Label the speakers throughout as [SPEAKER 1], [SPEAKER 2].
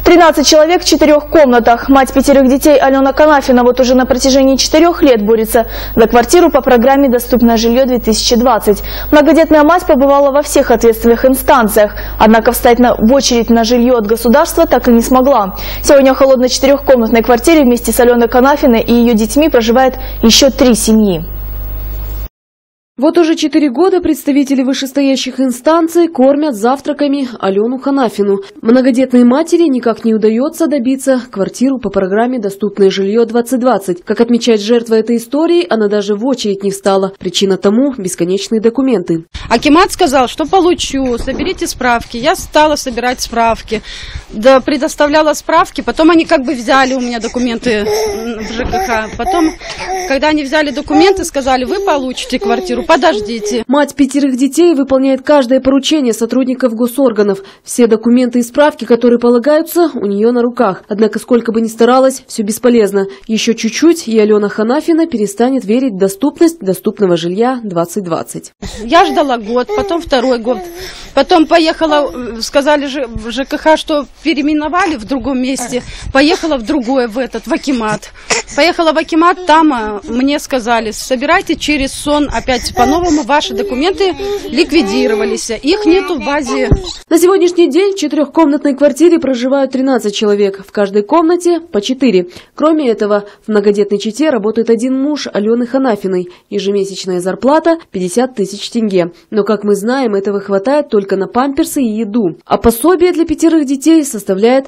[SPEAKER 1] 13 человек в 4 комнатах. Мать 5 детей Алена Канафина вот уже на протяжении 4 лет борется за квартиру по программе «Доступное жилье-2020». Многодетная мать побывала во всех ответственных инстанциях, однако встать в очередь на жилье от государства так и не смогла. Сегодня в холодной 4-комнатной квартире вместе с Аленой Канафиной и ее детьми проживает еще 3 семьи.
[SPEAKER 2] Вот уже 4 года представители вышестоящих инстанций кормят завтраками Алену Канафину. Многодетной матери никак не удается добиться квартиру по программе «Доступное жилье-2020». Как отмечает жертва этой истории, она даже в очередь не встала. Причина тому – бесконечные документы.
[SPEAKER 3] Акимат сказал, что получу, соберите справки. Я стала собирать справки, да, предоставляла справки. Потом они как бы взяли у меня документы в ЖКХ. Потом, когда они взяли документы, сказали, вы получите квартиру. Подождите.
[SPEAKER 2] Мать 5 детей выполняет каждое поручение сотрудников госорганов. Все документы и справки, которые полагаются, у нее на руках. Однако, сколько бы ни старалась, все бесполезно. Еще чуть-чуть, и Алена Канафина перестанет верить в доступность доступного жилья 2020.
[SPEAKER 3] Я ждала год, потом 2-й год. Потом поехала, сказали в ЖКХ, что переименовали в другом месте. Поехала в другое, в Акимат. Поехала в Акимат, там мне сказали, собирайте через сон опять по-новому, ваши документы ликвидировались, их нету в базе.
[SPEAKER 2] На сегодняшний день в 4-комнатной квартире проживают 13 человек, в каждой комнате по 4. Кроме этого, в многодетной чете работает один муж Алены Канафиной. Ежемесячная зарплата 50 тысяч тенге. Но, как мы знаем, этого хватает только на памперсы и еду. А пособие для 5 детей составляет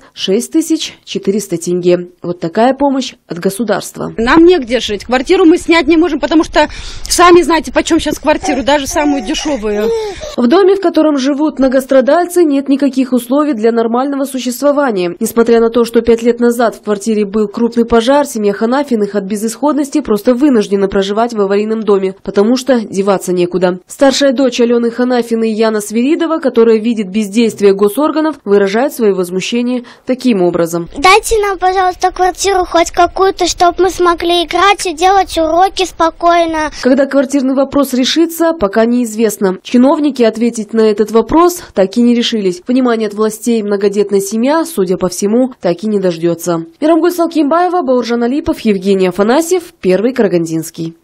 [SPEAKER 2] 6400 тенге. Вот такая помощь от государства.
[SPEAKER 3] Нам негде жить, квартиру мы снять не можем, потому что, сами знаете, почем сейчас квартиру, даже самую дешевую.
[SPEAKER 2] В доме, в котором живут многострадальцы, нет никаких условий для нормального существования. Несмотря на то, что 5 лет назад в квартире был крупный пожар, семья Ханафиных от безысходности просто вынуждена проживать в аварийном доме, потому что деваться некуда. Старшая дочь Алены Ханафиной Яна Свиридова, которая видит бездействие госорганов, выражает свое возмущение таким образом.
[SPEAKER 4] Дайте нам, пожалуйста, квартиру хоть какую-то, чтобы мы смогли играть и делать уроки спокойно.
[SPEAKER 2] Когда квартирный вопрос решится, пока неизвестно. Чиновники ответить на этот вопрос так и не решились. Внимание от властей многодетная семья, судя по всему, так и не дождется. Мирамгуль Салкимбаева, Бауржан Алипов, Евгений Афанасьев, Первый Карагандинский.